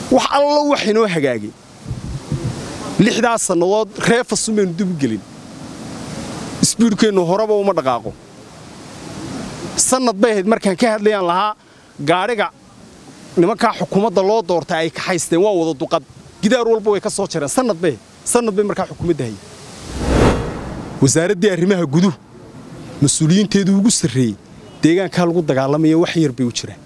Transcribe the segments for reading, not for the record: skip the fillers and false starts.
wax alla wax inoo hagaagay 6 sanadood reefa sumeen dib gelin isbiirkeenu horaba uma dhaqaaqo sanad bay ahayd markaan ka hadlayaan lahaa gaariga nimanka xukuumadda loo doortay ay ka haysteen waa wada duqad gidaar walba way ka soo jireen sanad bay markaa xukuumadda hay wasaaradda arrimaha guduhu mas'uuliyiinteedu ugu sareeyay deegaanka lagu dagaalamay wax yar bay u jiraan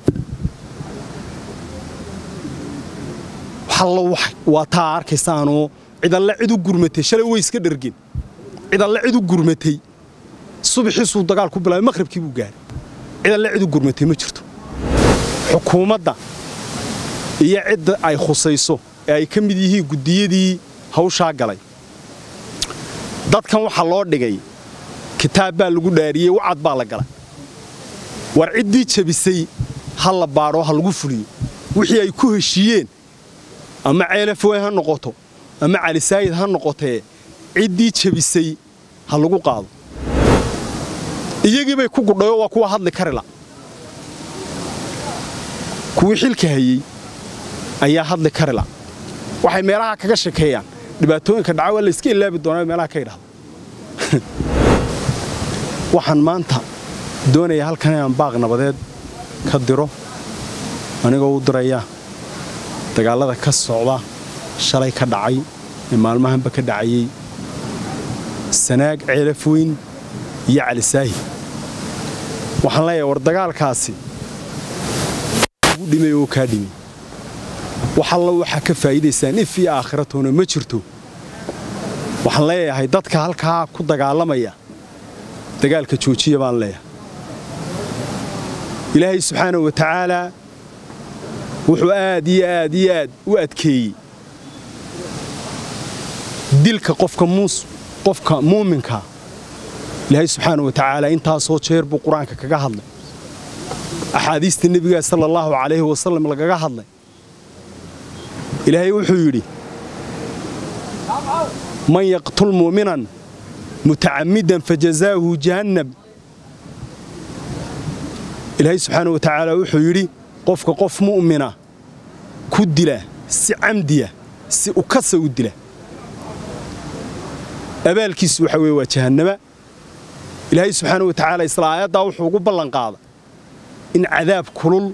hallo waa taa arkaysaano ciidan la cid u gurmatay shalay way iska dhargin ciidan la cid u gurmatay subaxiisu dagaal ku bilaabay maqribkii buu gaaray ciidan la cid u gurmatay ma jirto xukuumadda iyo cid ay khusayso ee ay ka mid yihiin gudiyadii hawsha galay dadkan waxa loo dhigay kitaab baa lagu dhaariyay wacad baa la galay war ciddii jabisay hal la baaro hal lagu fuliyo wixii ay ku heshiiyeen ama ceelaf way ha noqoto ama cali saayid ha noqotee ciddii jabisay hal lagu qaado iyagii bay ku gudhayo waa kuwa hadli karila kuwii xilka hayay ayaa hadli karila waxay meelaha kaga shakeeyaan dhibaatooyinka dhaca la iska ilaabi doonaa meelaha ka yiraahdo waxaan maanta doonaya halkan aan baaq nabadeed ka diro anigoo u diraya dagaalada ka socda shalay ka dhacay ee maalmahanba ka dhacayay sanaag ceelaf weyn iyo cali saahid waxaan leeyahay war dagaalkaasi ugu dhimay oo ka dhimay waxa ka faa'iideysaan if iyo aakhiratoona ma jirto waxaan leeyahay dadka halka ku dagaalamaya dagaalka joojiya baan leeyahay ilaahay subxaanahu wa ta'aala wuxuu aad u adkeeyay dilka qofka muuminka ilaahay subxaanahu wa ta'aala inta soo jeer buu quraanka kaga hadlay axaadiista nabiga sallallahu alayhi wa sallam lagaga hadlay ilaahay wuxuu yiri man yaqtul mu'minan muta'ammidan fajazaahu jahannam ilaahay subxaanahu wa ta'aala wuxuu yiri qofka qof mu'mina ku dila si camdiya si u kasa u dila abaalkiisu waxa weeye waa jahannama ilaahay subxaanahu wa ta'aala islaayada wuxuu ugu ballan qaaday in cadaab kulul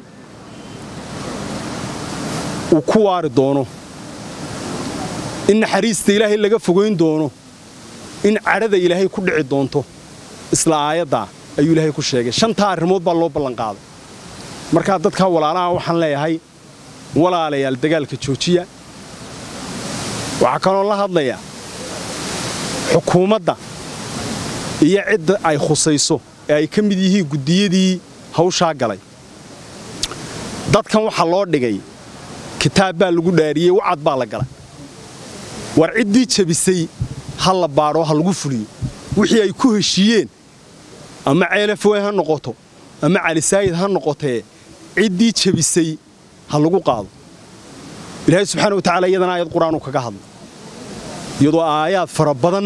uu ku waari doono in naxariista ilaahay laga fogeyn doono in carada ilaahay ku dhici doonto islaayada ayuu ilaahay ku sheegay shanta arrimood baa loo ballan qaaday marka dadka walaalaha waxaan leeyahay walaalayaal dagaalka joojiya waxa kale oo la hadlaya xukuumadda iyo cid ay khusayso ee ay ka mid yihiin gudiyadii hawsha galay dadkan waxa loo dhigay kitaab baa lagu dhaariyay wacad baa la galay war ciddii jabisay hal la baaro hal lagu fuliyo wixii ay ku heshiiyeen ama ceelaf way ha noqoto ama cali saayid ha noqotee ciddii jabisay hal lagu qaado ilaahay subxaanahu wa ta'aala iyadana aayad quraan uu kaga hadlay iyadoo aayaad fara badan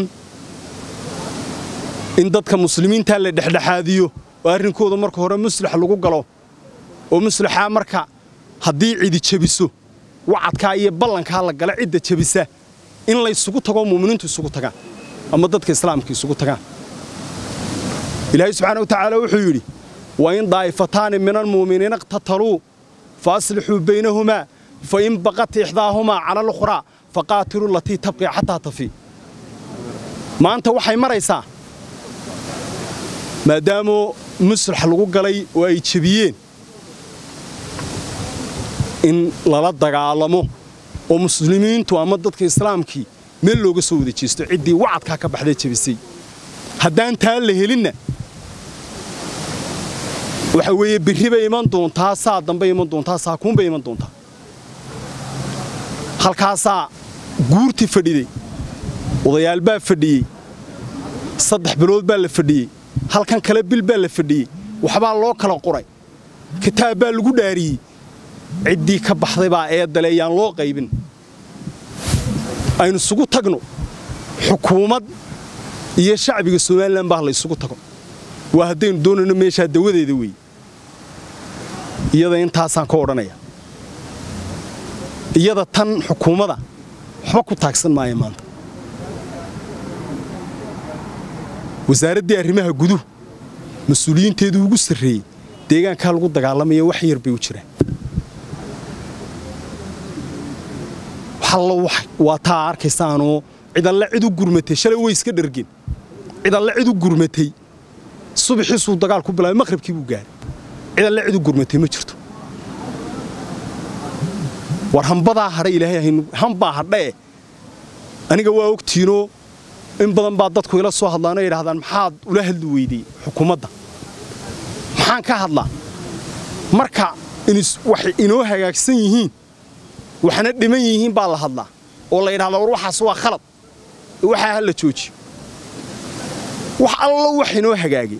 in dadka muslimiinta la dhexdhexaadiyo oo arrinkooda marka hore muslax lagu galo oo muslaxa marka haddii cidi jabiso wacadka iyo ballanka la gala cidda jabisa in la isugu tago muuminiintu isugu tagaan ama dadka islaamka isugu tagaan ilaahay subxaanahu wa ta'aala wuxuu yiri wa in daa'ifatan min al-mu'minina iqtatalu faaslihu baynahuma fa in baqat ihdahuma 'ala al-ukhra faqatilu allati tabqi hatta tafi maanta waxay maraysaa maadaama muslax lagu galay oo ay jabiyeen in lala dagaalamo oo muslimiintu ama dadka islaamkii meel looga soo wada jeesto cidii wacadka ka baxday jabisay haddaan taa la helinna waxa weeye biriba iman doontaa saa dambe iman doontaa saa kuunba iman doontaa halkaasa guurti fadhiday odayaal baa fadhiyay 3 bilood baa la fadhiyay halkan kale bil baa la fadhiyay waxba loo kala qoray kitaab baa lagu dhaariyay ciddii ka baxday baa eedalayaan loo qaybin aynu isugu tagno xukuumad iyo shacbiga Soomaaliland baa la isugu tago waa hadeen doonayno meesha dawadeeda weey iyada intaasaan ka oranaya iyada tan xukuumadda waxba ku taagsan maayo maanta wasaaradda arrimaha guduhu mas'uuliyiinteedu ugu sarreeyay deegaanka lagu dagaalamayo wax yar bay u jiraan waa taa arkaysaanoo cidalle cid u gurmatay shalay way iska dhargeen cidalle cid u gurmatay subaxiisuu dagaal ku bilaabay maqribkii buu gaaray cidalle cid u gurmatay ma jirto war hambadaa hadhay ilaahay hambaa hadhae aniga waa ogtiinoo in badan baa dadku ila soo hadlaan oo yidhaahdaan maxaad ula hadli weydey xukuumadda maxaan ka hadlaa marka waxay inoo hagaagsan yihiin waxna dhiman yihiin baa la hadlaa oo la yidhaahdaa war waxaas waa khalad waxaa la joojiyo wax allo wax inoo hagaagay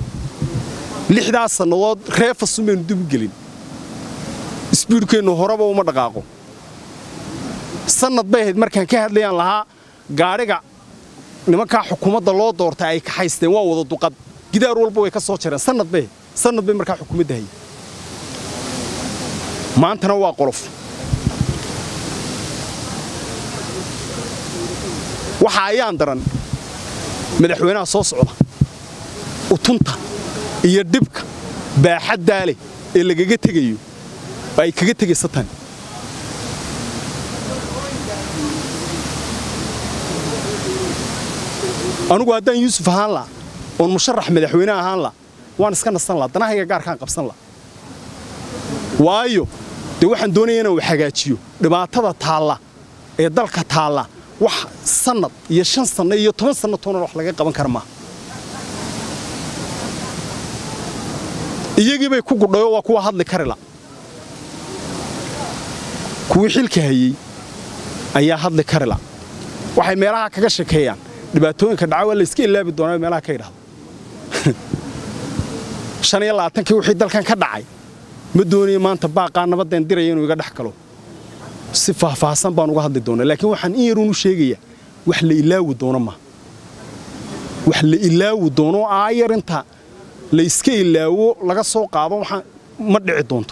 6 sannadood reefas umaynu dib u gelin isbiirkeennu horeba uma dhaqaaqo sanad bay ahayd markaan ka hadlayaan lahaa gaadhiga nimankaa xukuumadda loo doortay ay ka haysteen waa wada duqad gidaar walba way ka soo jareen sanad bay markaa xukuumadda hayay maantana waa qolof waxa ayaan daran madaxweynaha soo socda utunta iyo dibka baaxadda leh ee lagaga tagayo ay kaga tagaysa tan anugu haddaan yuusuf ahaan la oon musharax madaxweyne ahaan la waan iska nasan la danahayga gaarkaan qabsan la waayo dee waxaan doonayaa inaan wax hagaajiyo dhibaatada taalla ee dalka taalla wax sanad iyo 5 sano iyo 10 sano toona wax laga qaban kara ma iyagii bay ku gudhayo waa kuwa hadli kari la kuwii xilka hayay ayaa hadli kari la waxay meelaha kaga shakeeyaan dhibaatooyinka dhaca waa la iska ilaabi doonaa meelaha ka yiraahdo 25 wixii dalkan ka dhacay ma doonay maanta baaqaa nabadeen diray inuu iga dhaxkalo si faahfaahsan baan uga hadli doonaa laakiin waxaan in yar u sheegayaa wax la ilaawi doono ma wax la ilaawi doono aayar inta la iska ilaawo laga soo qaado waxa ma dhici doonto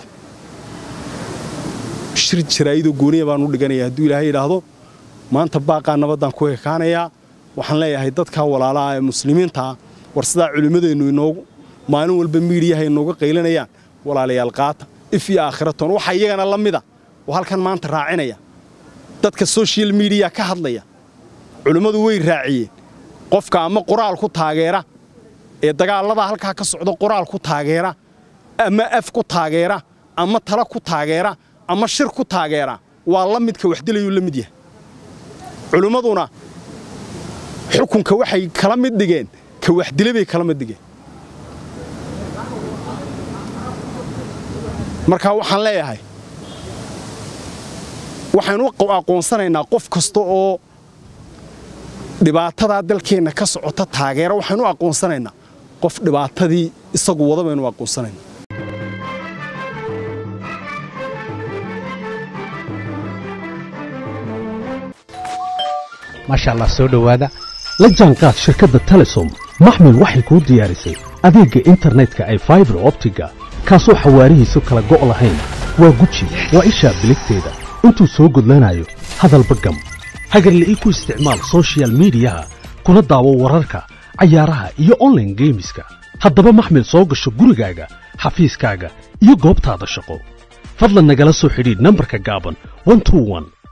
shir jiraaydo gooniya baan u dhiganayaa haddii Ilaahay yiraahdo maanta baaqaa nabadan ku hekaanaya waxaan leeyahay dadka walaalaha ee muslimiinta war sida culimadeenu inoogu maalin walba miidiyaha inooga qaylinayaan walaalayaal qaata if iyo aakhiratoon waxa iyagana la mid ah oo halkan maanta raacinaya dadka social media ka hadlaya culimadu way raaciyeen qofka ama qoraal ku taageera ee dagaalada halka ka socdo qoraal ku taageera ama af ku taageera ama tala ku taageera ama shir ku taageera waa la midka wax dilayo la mid yahay culimaduna xukunka waxay kala mid dhigeen ka wax dilay kala mid dhigeen marka waxaan leeyahay waxaanu aqoonsanaynaa qof kasta oo dhibaatada dalkeena ka socota taageera waxaanu aqoonsanaynaa qof dhibaatadii isagu wada baynu aqoonsanaynaa ما شاء الله سو دhowaada la jaanqaad shirkadda Telesom maxmil waxay ku diyaarisay adeega internetka ay fiber optiga kaasoo xawaarihiisu kala go' lahayn waa guji waa isha biligteeda intuu soo gudlanayo hadalba gam hagarle ku isticmaal social media kuna daawo wararka cayaaraha iyo online gameska haddaba maxmil soo gasho gurigaaga xafiiskaaga iyo goobtaada shaqo fadlan nagala soo xidhiidh nambarka gaaban 121